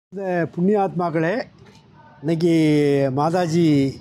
இந்த புண்ணியாத்மாக்களே, இன்னைக்கு மாதாஜி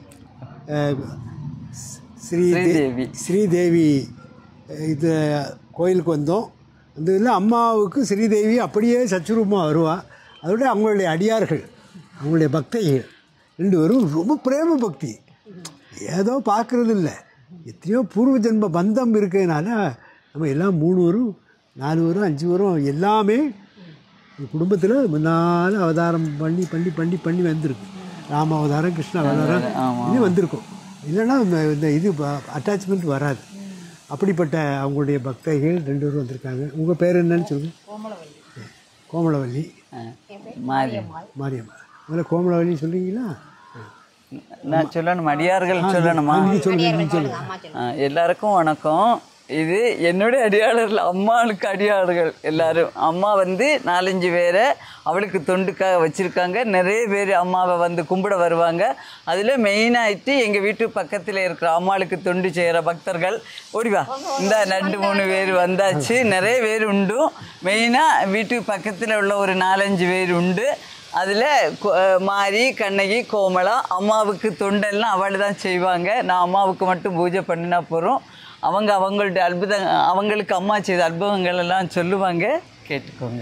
ஸ்ரீதேவி இது கோயிலுக்கு வந்தோம். அந்த இதில் அம்மாவுக்கு ஸ்ரீதேவி அப்படியே சச்சுரூபமாக வருவாள். அதோட அவங்களுடைய அடியார்கள், அவங்களுடைய பக்தைகள் ரெண்டு பேரும் ரொம்ப பிரேம பக்தி. ஏதோ பார்க்குறது இல்லை, எத்தனையோ பூர்வ ஜென்ம பந்தம் இருக்கிறதுனால நம்ம எல்லாம் 3 வரும் 4 வரும் 5 வரும் எல்லாமே குடும்பத்தில் முன்னால் அவதாரம் பண்ணி பண்ணி பண்ணி பண்ணி வந்திருக்கு. ராம அவதாரம், கிருஷ்ண அவதாரம் இது வந்திருக்கும். இல்லைன்னா இந்த இது அட்டாச்மெண்ட் வராது. அப்படிப்பட்ட அவங்களுடைய பக்தைகள் 2 பேரும் வந்திருக்காங்க. உங்கள் பேர் என்னன்னு சொல்லுங்கள். கோமலவல்லி. மாரியம்மா. முதல்ல கோமலவல்லி சொல்லுவீங்களா? நான் சொல்லணும், அடியார்கள் சொல்லணுமா? எல்லாருக்கும் வணக்கம். இது என்னுடைய அடியாளர்கள், அம்மாளுக்கு அடியாளர்கள் எல்லாரும். அம்மா 4-5 பேரை அவளுக்கு தொண்டுக்காக வச்சுருக்காங்க. நிறைய பேர் அம்மாவை கும்பிட வருவாங்க. அதில் மெயினாகிட்டு எங்கள் வீட்டு பக்கத்தில் இருக்கிற அம்மாளுக்கு தொண்டு செய்கிற பக்தர்கள் ஓடிவா இந்த 2-3 பேர் வந்தாச்சு. நிறைய பேர் உண்டு. மெயினாக வீட்டு பக்கத்தில் உள்ள ஒரு 4-5 பேர் உண்டு. அதில் மாரி, கண்ணகி, கோமலா அம்மாவுக்கு தொண்டெல்லாம் அவள் தான் செய்வாங்க. நான் அம்மாவுக்கு மட்டும் பூஜை பண்ணினா போகிறோம். அவங்களுடைய அவங்களுக்கு அம்மா செய்த அற்புதங்கள் எல்லாம் சொல்லுவாங்க, கேட்டுக்கோங்க.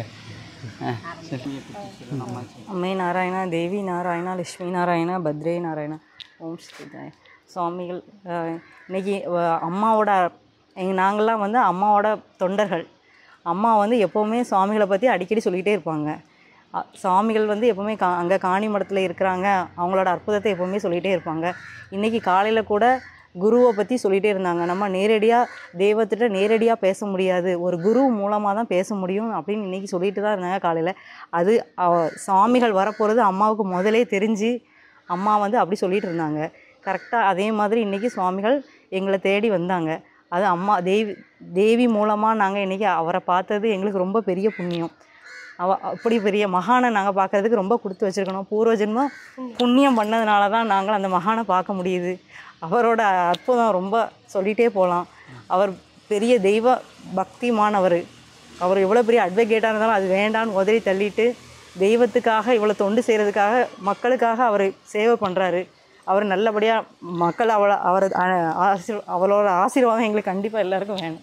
அம்மை நாராயணா, தேவி நாராயணா, லட்சுமி நாராயணா, பத்ரே நாராயணா, ஓம் ஸ்ரீதாய். சுவாமிகள் இன்றைக்கி அம்மாவோட நாங்கள்லாம் அம்மாவோட தொண்டர்கள். அம்மா எப்போவுமே சுவாமிகளை பற்றி அடிக்கடி சொல்லிக்கிட்டே இருப்பாங்க. சுவாமிகள் எப்போவுமே அங்கே காணி மடத்தில் இருக்கிறாங்க. அவங்களோட அற்புதத்தை எப்போவுமே சொல்லிகிட்டே இருப்பாங்க. இன்றைக்கி காலையில் கூட குருவை பற்றி சொல்லிகிட்டே இருந்தாங்க. நம்ம நேரடியாக தெய்வத்திட்ட நேரடியாக பேச முடியாது, ஒரு குரு மூலமாக தான் பேச முடியும் அப்படின்னு இன்றைக்கி சொல்லிட்டு தான் இருந்தாங்க காலையில். அது சுவாமிகள் வரப்போகிறது அம்மாவுக்கு முதலே தெரிஞ்சு அம்மா அப்படி சொல்லிகிட்டு இருந்தாங்க. கரெக்டாக அதே மாதிரி இன்றைக்கி சுவாமிகள் எங்களை தேடி வந்தாங்க. அது அம்மா தேவி மூலமாக நாங்கள் இன்றைக்கி அவரை பார்த்தது எங்களுக்கு ரொம்ப பெரிய புண்ணியம். அப்படி பெரிய மகானை நாங்கள் பார்க்குறதுக்கு ரொம்ப கொடுத்து வச்சுருக்கணும். பூர்வ ஜென்மம் புண்ணியம் பண்ணதுனால தான் நாங்கள் அந்த மகானை பார்க்க முடியுது. அவரோட அற்புதம் ரொம்ப சொல்லிகிட்டே போகலாம். அவர் பெரிய தெய்வ பக்திமானவர். அவர் எவ்வளோ பெரிய அட்வொகேட்டாக இருந்தாலும் அது வேண்டான்னு உதறி தள்ளிட்டு தெய்வத்துக்காக இவ்வளோ தொண்டு செய்கிறதுக்காக மக்களுக்காக அவர் சேவை பண்ணுறாரு. அவர் நல்லபடியாக மக்கள் அவளோட ஆசீர்வாதம் எங்களுக்கு கண்டிப்பாக எல்லாருக்கும் வேணும்.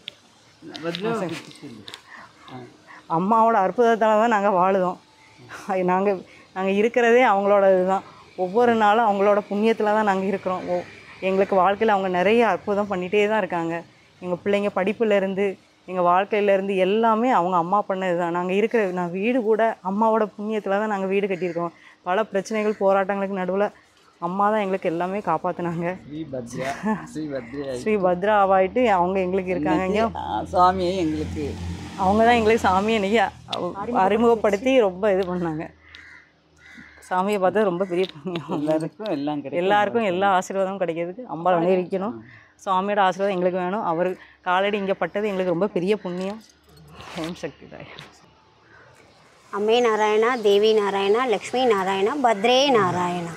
அம்மாவோட அற்புதத்தால் தான் நாங்கள் வாழுதோம். நாங்கள் இருக்கிறதே அவங்களோட இதுதான். ஒவ்வொரு நாளும் அவங்களோட புண்ணியத்தில் தான் நாங்கள் இருக்கிறோம். எங்களுக்கு வாழ்க்கையில் அவங்க நிறைய அற்புதம் பண்ணிகிட்டே தான் இருக்காங்க. எங்கள் பிள்ளைங்க படிப்புலேருந்து எங்கள் வாழ்க்கையிலேருந்து எல்லாமே அவங்க அம்மா பண்ணது தான். நான் வீடு கூட அம்மாவோட புண்ணியத்தில் தான் நாங்கள் வீடு கட்டியிருக்கோம். பல பிரச்சனைகள் போராட்டங்களுக்கு நடுவில் அம்மா தான் எங்களுக்கு எல்லாமே காப்பாற்றினாங்க. ஸ்ரீ பத்ரா ஆவாயிட்டு அவங்க எங்களுக்கு இருக்காங்க. சாமியை எங்களுக்கு அவங்க தான் எங்களுக்கு சாமியை இன்றைக்கி அறிமுகப்படுத்தி ரொம்ப இது பண்ணாங்க. சாமியை பார்த்தா ரொம்ப பெரிய புண்ணியம். எல்லாருக்கும் எல்லா ஆசீர்வாதமும் கிடைக்கிறதுக்கு அம்பாள் அனுபவிக்கணும். சுவாமியோட ஆசீர்வாதம் எங்களுக்கு வேணும். அவர் காலடி இங்கே பட்டது எங்களுக்கு ரொம்ப பெரிய புண்ணியம். ஓம் சக்தி தாய். அம்மை நாராயணா, தேவி நாராயணா, லக்ஷ்மி நாராயணா, பத்ரே நாராயணா.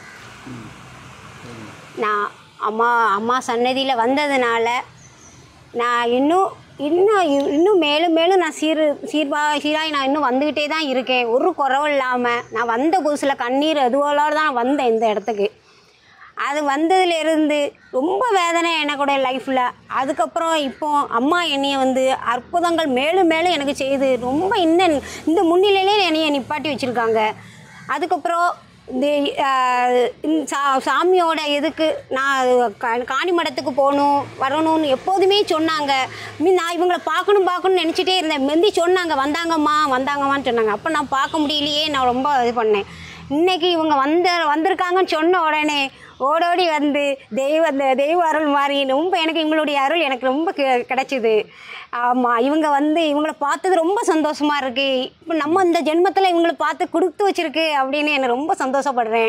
நான் அம்மா சன்னதியில் வந்ததுனால நான் இன்னும் மேலும் மேலும் நான் சீராய் நான் இன்னும் வந்துக்கிட்டே தான் இருக்கேன். ஒரு குறவும் இல்லாமல் நான் வந்த புதுசில் கண்ணீர் அதுவோடு தான் வந்தேன் இந்த இடத்துக்கு. அது வந்ததுலேருந்து ரொம்ப வேதனை எனக்குடைய லைஃப்பில். அதுக்கப்புறம் இப்போ அம்மா என்னையை அற்புதங்கள் மேலும் மேலும் எனக்கு செய்து ரொம்ப இந்த முன்னிலையிலே என்னையை நிப்பாட்டி வச்சுருக்காங்க. அதுக்கப்புறம் இந்த சாமியோட இதுக்கு நான் காணி மடத்துக்கு வரணும்னு எப்போதுமே சொன்னாங்க. நான் இவங்களை பார்க்கணும்னு நினச்சிட்டே இருந்தேன். முந்தி சொன்னாங்க வந்தாங்கம்மான்னு சொன்னாங்க. அப்போ நான் பார்க்க முடியலையே, நான் ரொம்ப இது பண்ணேன். இன்றைக்கி இவங்க வந்திருக்காங்கன்னு சொன்ன உடனே ஓடோடி தெய்வ அருள் மாதிரி ரொம்ப இவங்களுடைய அருள் எனக்கு ரொம்ப கிடச்சிது. ஆமாம், இவங்களை பார்த்தது ரொம்ப சந்தோஷமாக இருக்குது. இப்போ நம்ம இந்த ஜென்மத்தில் இவங்களை பார்த்து கொடுத்து வச்சுருக்கு அப்படின்னு எனக்கு ரொம்ப சந்தோஷப்படுறேன்.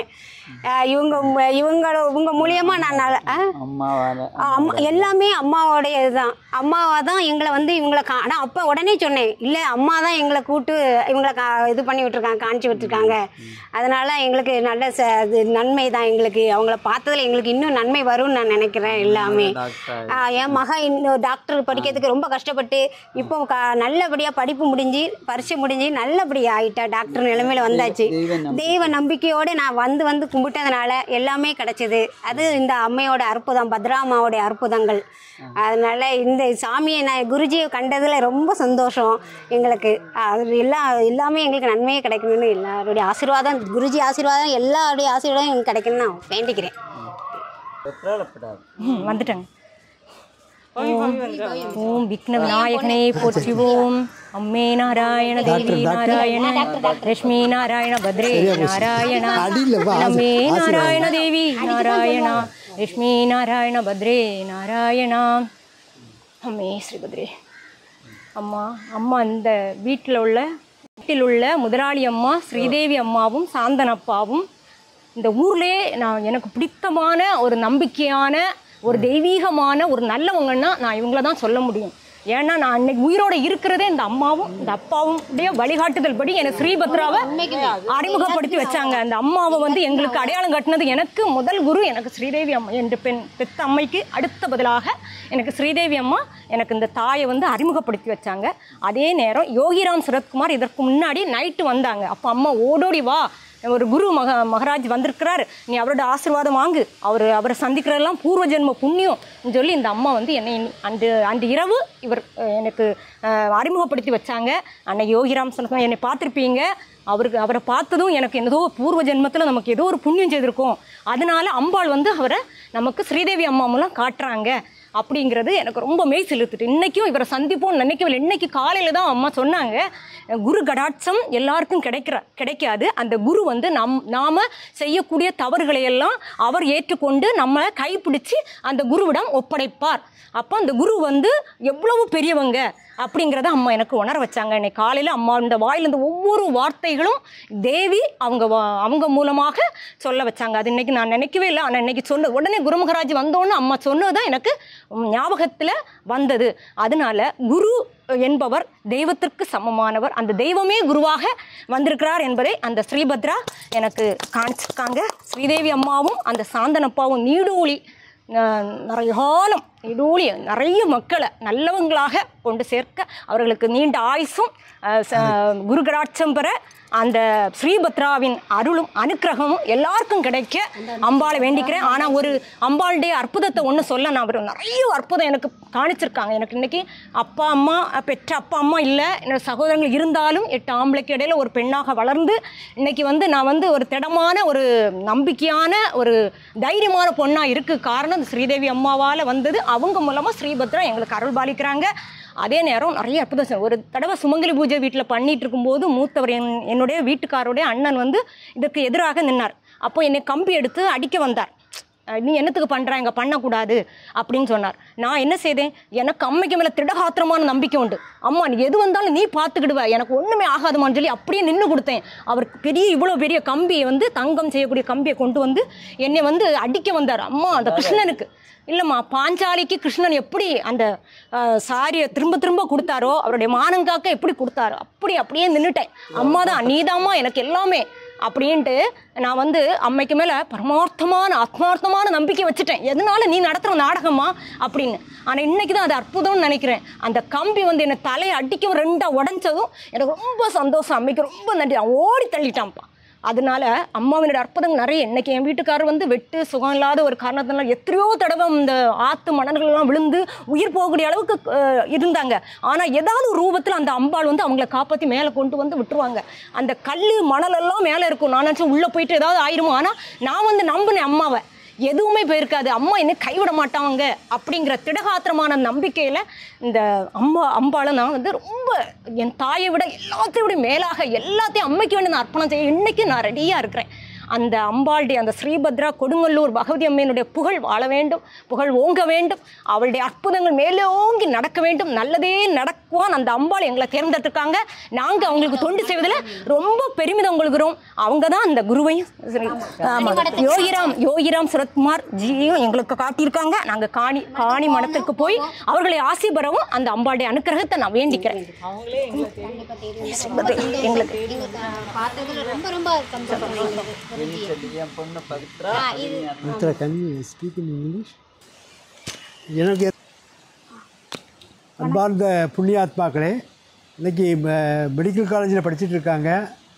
இவங்க மூலியமாக நான் எல்லாமே அம்மாவோடைய இதுதான். அம்மாவாக தான் எங்களை இவங்களை ஆனால் அப்போ உடனே சொன்னேன், இல்லை அம்மா தான் எங்களை இவங்களை இது பண்ணி விட்டுருக்காங்க, காணிச்சு விட்டுருக்காங்க. அதனால் எங்களுக்கு நல்ல நன்மை தான். எங்களுக்கு அவங்கள பார்த்ததில் எங்களுக்கு இன்னும் நன்மை வரும்னு நான் நினைக்கிறேன். எல்லாமே என் மகன் இன்னும் டாக்டர் படிக்கிறதுக்கு ரொம்ப கஷ்டப்பட்டு கஷ்டப்பட்டு இப்போ நல்லபடியாக படிப்பு முடிஞ்சு பரீட்சை முடிஞ்சு நல்லபடியாக ஆகிட்டா டாக்டர் நிலைமையில வந்தாச்சு. தெய்வ நம்பிக்கையோடு நான் வந்து கும்பிட்டதுனால எல்லாமே கிடச்சிது. அது இந்த அம்மையோட அற்புதம், பத்ராமாவோடைய அற்புதங்கள். அதனால் இந்த சாமியை நான் குருஜியை கண்டதில் ரொம்ப சந்தோஷம் எங்களுக்கு. அது எல்லாமே எங்களுக்கு நன்மையே கிடைக்கணும்னு எல்லாருடைய ஆசீர்வாதம், குருஜி ஆசீர்வாதம், எல்லாருடைய ஆசீர்வாதம் எங்களுக்கு கிடைக்கணும்னு நான் வேண்டிக்கிறேன். வந்துட்டேங்க. ஓம் விக்ன விநாயகனே போற்றிவோம். அம்மே நாராயண தேவி நாராயண லட்சுமி நாராயண பத்ரே நாராயண அம்மே நாராயண தேவி நாராயண லட்சுமி நாராயண பத்ரே நாராயணா. அம்மே ஸ்ரீபத்ரே. அம்மா இந்த வீட்டில் உள்ள முதலாளி அம்மா ஸ்ரீதேவி அம்மாவும் சாந்தனப்பாவும் இந்த ஊர்லேயே எனக்கு பிடித்தமான ஒரு நம்பிக்கையான ஒரு தெய்வீகமான ஒரு நல்லவங்கன்னா நான் இவங்கள தான் சொல்ல முடியும். ஏன்னா நான் அன்னைக்கு உயிரோடு இருக்கிறதே இந்த அம்மாவும் இந்த அப்பாவும் வழிகாட்டுதல் படி எனக்கு ஸ்ரீபத்ராவை அறிமுகப்படுத்தி வச்சாங்க. அந்த அம்மாவை எங்களுக்கு அடையாளம் கட்டினது எனக்கு முதல் குரு எனக்கு ஸ்ரீதேவி அம்மா என்ற பெத்த அம்மைக்கு அடுத்த பதிலாக எனக்கு ஸ்ரீதேவி அம்மா எனக்கு இந்த தாயை அறிமுகப்படுத்தி வச்சாங்க. அதே நேரம் யோகிராம் சரத்குமார் இதற்கு முன்னாடி நைட்டு வந்தாங்க. அப்போ அம்மா ஓடோடி வா, ஒரு குரு மகாராஜ் வந்திருக்கிறார், நீ அவரோட ஆசீர்வாதம் வாங்கு, அவரை சந்திக்கிறதெல்லாம் பூர்வ ஜென்ம புண்ணியம் சொல்லி இந்த அம்மா என்னை அன்று இரவு இவர் எனக்கு அறிமுகப்படுத்தி வச்சாங்க. அன்னைக்கு யோகிராம் சரத்குமார் என்னை பார்த்துருப்பீங்க, அவரை பார்த்ததும் எனக்கு ஏதோ பூர்வ ஜென்மத்தில் நமக்கு ஏதோ ஒரு புண்ணியம் செய்திருக்கோம், அதனால அம்பாள் அவரை நமக்கு ஸ்ரீதேவி அம்மா மூலம் காட்டுறாங்க அப்படிங்கிறது எனக்கு ரொம்ப மெய் செலுத்துட்டு இன்றைக்கும் இவரை சந்திப்போம்னு நினைக்கவில்லை. இன்றைக்கி காலையில் தான் அம்மா சொன்னாங்க, குரு கடாட்சம் எல்லாருக்கும் கிடைக்காது. அந்த குரு நாம் செய்யக்கூடிய தவறுகளையெல்லாம் அவர் ஏற்றுக்கொண்டு நம்மளை கைப்பிடிச்சு அந்த குருவிடம் ஒப்படைப்பார். அப்போ அந்த குரு எவ்வளவு பெரியவங்க அப்படிங்கிறத அம்மா எனக்கு உணர வச்சாங்க. இன்னைக்கு காலையில் அம்மா இந்த வாயிலிருந்து ஒவ்வொரு வார்த்தைகளும் தேவி அவங்க மூலமாக சொல்ல வச்சாங்க. அது இன்றைக்கி நான் நினைக்கவே இல்லை. ஆனால் இன்றைக்கி உடனே குரு மகாராஜ் வந்தோன்னு அம்மா சொன்னது தான் எனக்கு ஞாபகத்தில் வந்தது. அதனால குரு என்பவர் தெய்வத்திற்கு சமமானவர், அந்த தெய்வமே குருவாக வந்திருக்கிறார் என்பதை அந்த ஸ்ரீபத்ரா எனக்கு காணிச்சிருக்காங்க. ஸ்ரீதேவி அம்மாவும் அந்த சாந்தனப்பாவும் நீடூழி நிறைய காலம் நிறைய மக்களை நல்லவங்களாக கொண்டு சேர்க்க அவர்களுக்கு நீண்ட ஆயுசும் குரு கடாட்சம் பெற அந்த ஸ்ரீபத்ராவின் அருளும் அனுக்கிரகமும் எல்லாருக்கும் கிடைக்க அம்பாளை வேண்டிக்கிறேன். ஆனால் ஒரு அம்பாளுடைய அற்புதத்தை ஒன்று சொல்ல நான் நிறைய அற்புதம் எனக்கு காணிச்சிருக்காங்க. எனக்கு இன்றைக்கி பெற்ற அப்பா அம்மா இல்லை, என்னோட சகோதரங்கள் இருந்தாலும் 8 ஆம்பளைக்கு இடையில் ஒரு பெண்ணாக வளர்ந்து இன்றைக்கி நான் ஒரு திடமான ஒரு நம்பிக்கையான ஒரு தைரியமான பொண்ணாக இருக்குது. காரணம் ஸ்ரீதேவி அம்மாவால் வந்தது. அவங்க மூலமாக ஸ்ரீபத்ரா எங்களுக்கு அருள் பாலிக்கிறாங்க. அதே நேரம் நிறைய அற்புதம். ஒரு தடவை சுமங்கலி பூஜை வீட்டில் பண்ணிகிட்டு இருக்கும்போது மூத்தவர் என்னுடைய வீட்டுக்காரோடைய அண்ணன் இதற்கு எதிராக நின்னார். அப்போ என்னை கம்பி எடுத்து அடிக்க வந்தார். நீ என்னத்துக்கு பண்ணுற, இங்கே பண்ணக்கூடாது அப்படின்னு சொன்னார். நான் என்ன செய்தேன், எனக்கு அம்மைக்கு மேலே திடகாத்திரமான நம்பிக்கை உண்டு. அம்மா நீ எது வந்தாலும் நீ பார்த்துக்கிடுவ, எனக்கு ஒன்றுமே ஆகாதுமான்னு சொல்லி அப்படியே நின்று கொடுத்தேன். அவருக்கு இவ்வளோ பெரிய கம்பியை தங்கம் செய்யக்கூடிய கம்பியை கொண்டு என்னை அடிக்க வந்தார். அம்மா அந்த கிருஷ்ணனுக்கு இல்லைம்மா, பாஞ்சாலிக்கு கிருஷ்ணன் எப்படி அந்த சாரியை திரும்ப கொடுத்தாரோ, அவருடைய மானங்காக்க எப்படி கொடுத்தாரோ அப்படியே நின்றுட்டேன். அம்மா தான் நீதாம்மா எனக்கு எல்லாமே அப்படின்ட்டு நான் அம்மைக்கு மேலே ஆத்மார்த்தமான நம்பிக்கை வச்சுட்டேன். எதனால நீ நடத்துகிற நாடகமா அப்படின்னு. ஆனால் இன்றைக்கி தான் அது அற்புதம்னு நினைக்கிறேன். அந்த கம்பி என்னை தலையை அடிக்கவும் 2 உடஞ்சதும் எனக்கு ரொம்ப சந்தோஷம். அம்மைக்கு ரொம்ப நன்றி. அவன் ஓடி தள்ளிட்டான்ப்பா. அதனால அம்மாவினுடைய அற்புதங்கள் நிறைய. இன்றைக்கி என் வீட்டுக்காரர் வெட்டு சுகம் இல்லாத ஒரு காரணத்தினால எத்தனையோ தடவை இந்த ஆற்று மணல்கள்லாம் விழுந்து உயிர் போகக்கூடிய அளவுக்கு இருந்தாங்க. ஆனால் ஏதாவது ஒரு ரூபத்தில் அந்த அம்பாள் அவங்கள காப்பாற்றி மேலே கொண்டு விட்டுருவாங்க. அந்த கல் மணலெல்லாம் மேலே இருக்கும். நான் நினச்சேன் உள்ளே போயிட்டு ஏதாவது ஆயிடுமோ. ஆனால் நான் நம்பினேன் அம்மாவை, எதுவுமே போயிருக்காது, அம்மா என்ன கைவிட மாட்டாங்க அப்படிங்கிற திடகாத்திரமான நம்பிக்கையில் இந்த அம்பாளை நான் ரொம்ப என் தாயை விட எல்லாத்தையும் விட மேலாக எல்லாத்தையும் அம்மைக்கு வேண்டி நான் அர்ப்பணம் செய்ய இன்றைக்கி நான் ரெடியாக இருக்கிறேன். அந்த அம்பாளுடைய அந்த ஸ்ரீபத்ரா கொடுங்கல்லூர் பகவதி அம்மையினுடைய புகழ் வாழ வேண்டும், புகழ் ஓங்க வேண்டும், அவளுடைய அற்புதங்கள் மேலோங்கி நடக்க வேண்டும், நல்லதே நடக்குவான். அந்த அம்பாள் எங்களை தேர்ந்தெடுத்திருக்காங்க. நாங்கள் அவங்களுக்கு தொண்டு செய்வதில் ரொம்ப பெருமிதம் கொள்கிறோம். அவங்க தான் அந்த குருவையும் யோகிராம் சரத்குமார் ஜியும் எங்களுக்கு காட்டியிருக்காங்க. நாங்கள் காணி மடத்திற்கு போய் அவர்களை ஆசி பெறவும் அந்த அம்பாளுடைய அனுக்கிரகத்தை நான் வேண்டிக்கிறேன். எங்களுக்கு Can you speak in English? எனக்கு அன்பார்ந்த புண்ணியாத்மாக்களே, இன்றைக்கி மெடிக்கல் காலேஜில் படிச்சுட்டு இருக்காங்க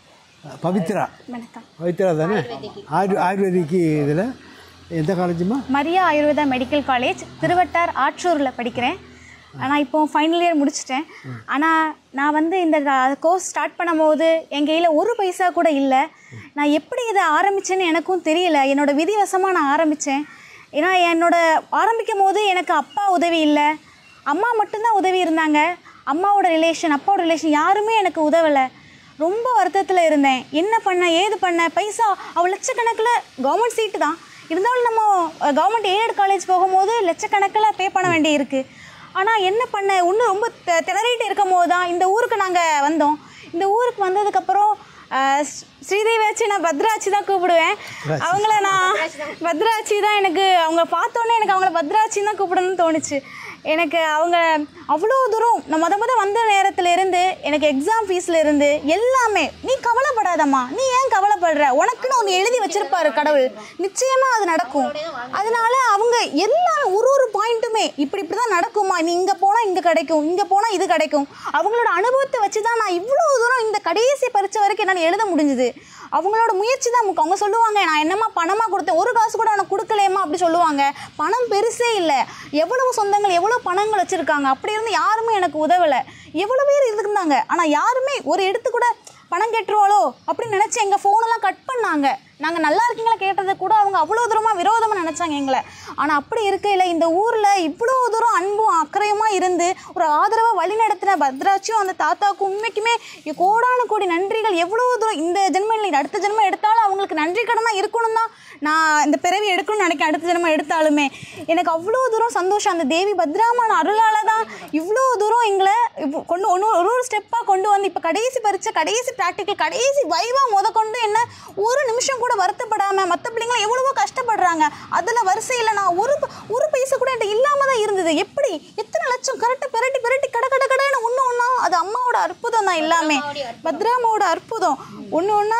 பவித்ரா. பவித்ரா தானே? ஆயுர்வேதிக்கு இதில் எந்த காலேஜுமா? மரியா ஆயுர்வேதா மெடிக்கல் காலேஜ், திருவட்டார் ஆற்றூரில் படிக்கிறேன். ஆனால் இப்போது ஃபைனல் இயர் முடிச்சிட்டேன். ஆனால் நான் வந்து இந்த கோர்ஸ் ஸ்டார்ட் பண்ணும்போது என் கையில் ஒரு பைசா கூட இல்லை. நான் எப்படி இதை ஆரம்பித்தேன்னு எனக்கும் தெரியல. என்னோடய விதிவசமாக நான் ஆரம்பித்தேன். ஏன்னா ஆரம்பிக்கும் போது எனக்கு அப்பா உதவி இல்லை, அம்மா மட்டும்தான் உதவி இருந்தாங்க. அம்மாவோட ரிலேஷன், அப்பாவோட ரிலேஷன் யாருமே எனக்கு உதவலை. ரொம்ப வருத்தத்தில் இருந்தேன். என்ன பண்ண ஏது பண்ண, பைசா அவள் லட்சக்கணக்கில் கவர்மெண்ட் சீட்டு தான் இருந்தாலும் நம்ம கவர்மெண்ட் எய்டட் காலேஜ் போகும்போது லட்சக்கணக்கில் பே பண்ண வேண்டி இருக்குது. ஆனால் என்ன பண்ண, இன்னும் ரொம்ப திணறிட்டு இருக்கும் போது தான் இந்த ஊருக்கு நாங்கள் வந்தோம். இந்த ஊருக்கு வந்ததுக்கப்புறம் ஸ்ரீதேவியாச்சி, நான் பத்ராட்சி தான் கூப்பிடுவேன். அவங்கள நான் பத்ராட்சி தான், எனக்கு அவங்க பார்த்தோன்னே எனக்கு அவங்கள பத்ராட்சி தான் கூப்பிடணும்னு தோணுச்சு. எனக்கு அவங்க அவ்வளோ தூரம் நான் வந்த நேரத்தில் இருந்து எனக்கு எக்ஸாம் ஃபீஸில் இருந்து எல்லாமே, நீ கவலைப்படாதம்மா, நீ ஏன் கவலைப்படுற, உனக்குன்னு ஒன்று எழுதி வச்சிருப்பாரு கடவுள், நிச்சயமாக அது நடக்கும். அதனால அவங்க எல்லாமே ஒரு பாயிண்ட்டுமே இப்படி தான் நடக்குமா, நீ இங்கே போனால் இங்கே கிடைக்கும், இங்கே போனால் இது கிடைக்கும். அவங்களோட அனுபவத்தை வச்சு தான் நான் இவ்வளோ தூரம் இந்த கடைசி பரீட்சை வரைக்கும் என்னால் எழுத முடிஞ்சுது. அவங்களோட முயற்சி தான் முக்கியம். அவங்க சொல்லுவாங்க, நான் என்னம்மா பணமாக கொடுத்தேன், ஒரு காசு கூட உனக்கு கொடுக்கலையம்மா அப்படி சொல்லுவாங்க. பணம் பெருசே இல்லை, எவ்வளவு சொந்தங்கள் எவ்வளோ பணங்கள் வச்சுருக்காங்க, அப்படி இருந்து யாருமே எனக்கு உதவலை. எவ்வளோ பேர் இருந்தாங்க, ஆனால் யாருமே ஒரு எடுத்து கூட பணம் கெட்டுருவாளோ அப்படின்னு நினச்சி எங்கள் ஃபோனெல்லாம் கட் பண்ணாங்க. நாங்கள் நல்லா இருக்கீங்களா கேட்டதை கூட அவங்க அவ்வளோ தூரமாக விரோதமாக நினச்சாங்க எங்களை. ஆனால் அப்படி இருக்கையில் இந்த ஊரில் இவ்வளோ தூரம் அன்பும் அக்கறையுமாக இருந்து ஒரு ஆதரவாக வழி நடத்தின பத்ராட்சியும் அந்த தாத்தாவுக்கும் உண்மைக்குமே கோடான கோடி நன்றிகள். எவ்வளோ தூரம் இந்த ஜென்மம் இல்லை, அடுத்த ஜென்மம் எடுத்தாலும் அவங்களுக்கு நன்றி கடனாக இருக்கணும் தான் நான் இந்த பிறவி எடுக்கணும்னு நினைக்கிறேன். அடுத்த ஜென்மம் எடுத்தாலுமே எனக்கு அவ்வளோ தூரம் சந்தோஷம். அந்த தேவி பத்ராமான அருளால் தான் இவ்வளோ தூரம் எங்களை கொண்டு ஒரு ஸ்டெப்பாக கொண்டு வந்து இப்போ கடைசி பரீட்சை, கடைசி ப்ராக்டிக்கல், கடைசி வைவா கொண்டு என்ன ஒரு நிமிஷம் கூட வருத்தப்படாமல், மற்ற பிள்ளைங்களை எவ்வளவோ கஷ்டப்படுறாங்க, அதில் வரிசையில் நான் ஒரு பைசா கூட என்கிட்ட இல்லாமல் தான் இருந்தது. எப்படி எத்தனை லட்சம் கரெக்டாக பெரட்டி கடைன்னு ஒன்று அது அம்மாவோட அற்புதம் தான். எல்லாமே பத்ராமாவோட அற்புதம். ஒன்று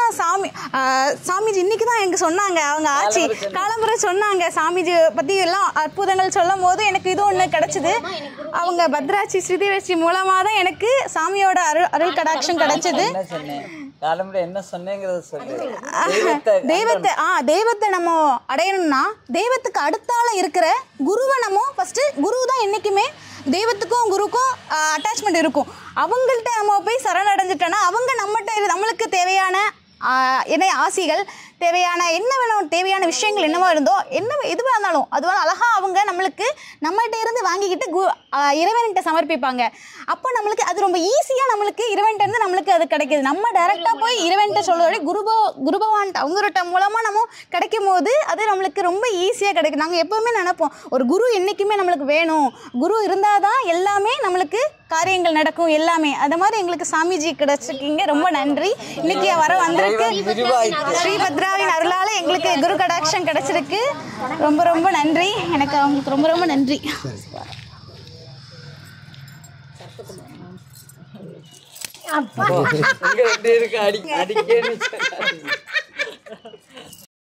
சாமிஜி இன்னைக்கு தான் எனக்கு சொன்னாங்க, அவங்க ஆச்சி காலம்புரை சொன்னாங்க சாமிஜி பற்றி எல்லாம் அற்புதங்கள் சொல்லும் போது எனக்கு இது ஒன்று கிடச்சிது. அவங்க பத்ராட்சி ஸ்ரீதேவி மூலமாக தான் எனக்கு சாமியோட அருள் கடாட்சம் கிடச்சிது. என்ன சொன்னேங்கிறத சொல்லு. தெய்வத்தை நம்ம அடையணும்னா தெய்வத்துக்கு அடுத்தால இருக்கிற குருவை நம்ம ஃபர்ஸ்ட், குரு தான் என்றைக்குமே தெய்வத்துக்கும் குருக்கும் அட்டாச்மெண்ட் இருக்கும். அவங்கள்ட்ட நம்ம போய் சரணடைஞ்சிட்டோன்னா அவங்க நம்மளுக்கு தேவையான ஆசைகள், தேவையான என்ன வேணும், தேவையான விஷயங்கள் என்னவோ இருந்தோ, எதுவாக இருந்தாலும் அதுவாக அழகாக அவங்க நம்மள்கிட்ட இருந்து வாங்கிக்கிட்டு இறைவன்கிட்ட சமர்ப்பிப்பாங்க. அப்போ நம்மளுக்கு அது ரொம்ப ஈஸியாக நம்மளுக்கு இறைவன்கிட்ட இருந்து நம்மளுக்கு அது கிடைக்கிது. நம்ம டைரெக்டாக போய் இறைவன்கிட்ட சொல்கிறதோட குருபவான்ட்டு அவங்கள்ட்ட மூலமாக நம்ம கிடைக்கும் போது அது நம்மளுக்கு ரொம்ப ஈஸியாக கிடைக்கும். நாங்கள் எப்போவுமே நினைப்போம், ஒரு குரு என்றைக்குமே நம்மளுக்கு வேணும், குரு இருந்தால் தான் எல்லாமே நம்மளுக்கு காரியங்கள் நடக்கும் எல்லாமே. அது மாதிரி எங்களுக்கு சாமிஜி கிடைச்சிருக்கீங்க, ரொம்ப நன்றி. இன்னைக்கு வர வந்திருக்கு ஸ்ரீபத்ராவின் அருளால எங்களுக்கு குரு கடாட்சம் கிடைச்சிருக்கு. ரொம்ப ரொம்ப நன்றி. எனக்கு அவங்களுக்கு ரொம்ப ரொம்ப நன்றி. அடிக்க